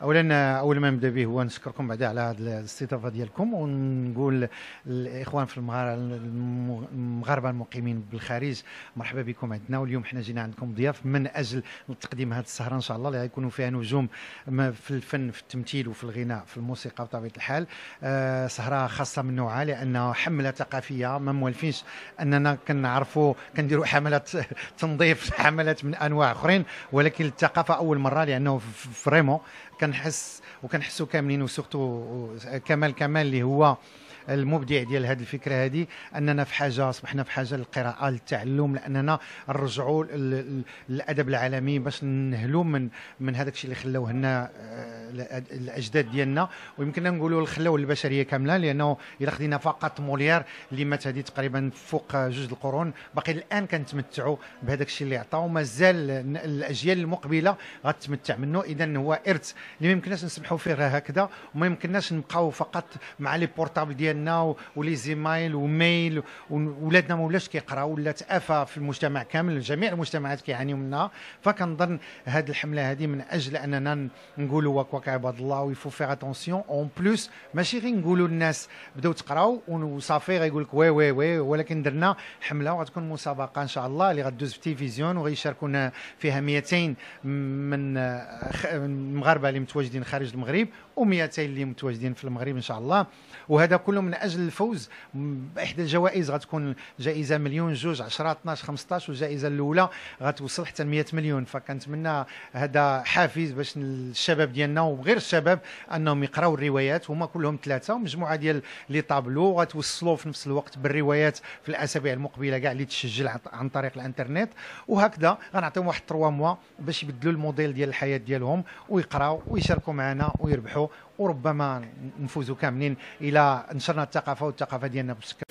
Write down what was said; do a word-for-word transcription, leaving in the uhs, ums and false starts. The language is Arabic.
اولا اول ما نبدا به هو نشكركم بعدا على هذه الاستضافه ديالكم، ونقول الاخوان في المغار- المغاربه المقيمين بالخارج مرحبا بكم عندنا. واليوم حنا جينا عندكم ضياف من اجل تقديم هذه السهره ان شاء الله اللي غيكونوا فيها نجوم ما في الفن، في التمثيل وفي الغناء، في الموسيقى بطبيعه الحال. آه سهره خاصه من نوعها لانها حمله ثقافيه ما موالفينش اننا كنعرفوا كنديروا حملات تنظيف، حملات من انواع اخرين، ولكن الثقافه اول مره لانه فريمون كنحس وكنحسوا كاملين، وسورتو كمال كمال اللي هو المبدع ديال هذه الفكره هذه، اننا في حاجه اصبحنا في حاجه للقراءه للتعلم، لاننا نرجعوا للادب العالمي باش نهلوا من من هذاك الشيء اللي خلاوه لنا الاجداد ديالنا، ويمكننا نقولوا خلاوه البشريه كامله، لانه الا خدينا فقط موليير اللي مات هذه تقريبا فوق جوج القرون، باقي الان كنتمتعوا بهذاك الشيء اللي عطاو، ومازال الاجيال المقبله غتتمتع منه. اذا هو ارث اللي ما يمكنناش نسمحوا فيه راه هكذا، وما يمكنناش نبقاو فقط مع لي بورتابل ديالنا ولي زيمايل وميل، وولادنا ما ولاش كيقراو، ولات افه في المجتمع كامل، جميع المجتمعات كيعانيوا منها. فكنظن هذه الحمله هذه من اجل اننا نقولوا واك واك عباد الله ويفو فيغ اتونسيون اون بلوس، ماشي غير نقولوا للناس بداو تقراو وصافي غيقول لك وي وي وي، ولكن درنا حمله وغتكون مسابقه ان شاء الله اللي غدوز في التلفزيون، وغيشاركونا فيها مئتين من المغاربه اللي متواجدين خارج المغرب و200 اللي متواجدين في المغرب ان شاء الله. وهذا كله من اجل الفوز باحدى الجوائز، غتكون جائزه مليون، جوج، عشرة، اثناش، خمسطاش، والجائزه الاولى غتوصل حتى مئة مليون. فكنتمنى هذا حافز باش الشباب ديالنا وغير الشباب انهم يقراوا الروايات، هما كلهم ثلاثه ومجموعه ديال لي طابلو، غتوصلوا في نفس الوقت بالروايات في الاسابيع المقبله كاع اللي تسجل عن طريق الانترنت، وهكذا غنعطيهم واحد ثلاثة موا باش يبدلوا الموديل ديال الحياه ديالهم ويقراوا ويشاركوا معنا ويربحوا، وربما نفوزوا كاملين الى نشرنا الثقافه والثقافه ديالنا.